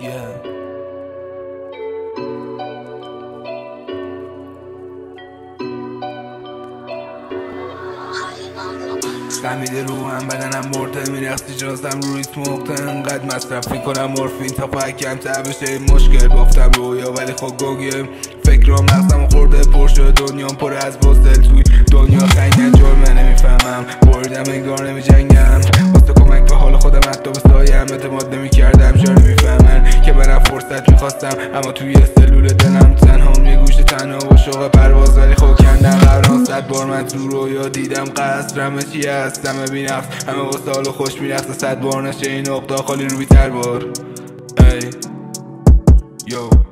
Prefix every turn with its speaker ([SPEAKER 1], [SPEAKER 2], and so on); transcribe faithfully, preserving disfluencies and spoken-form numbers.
[SPEAKER 1] yeah. خمیده رو هم بدنم مرده میرخصی جازم روی سموخته انقدر مصرف میکنم مورفین تا پکم تبشه مشکل بافتم رویا ولی خب گنگه فکرام مغزم خورده پر شده دنیام پر از بازدل توی دنیا خنگن جرمه نمیفهمم بریدم انگار نمی جنگم واسه کمک به حال خودم حتی به سایم اعتماد نمی کردم چرا نمیفهمن که برم فرصت میخواستم اما توی سلول دلم تنها یه گوشه تنها و شوق پرواز ولی خب کندم قرار صد بار من تو رویا دیدم قصرمه چی هستم بی نفس همه واسه خوش میرخصه صد بار نشه این اقدا خالی رو بیتر بار ای یو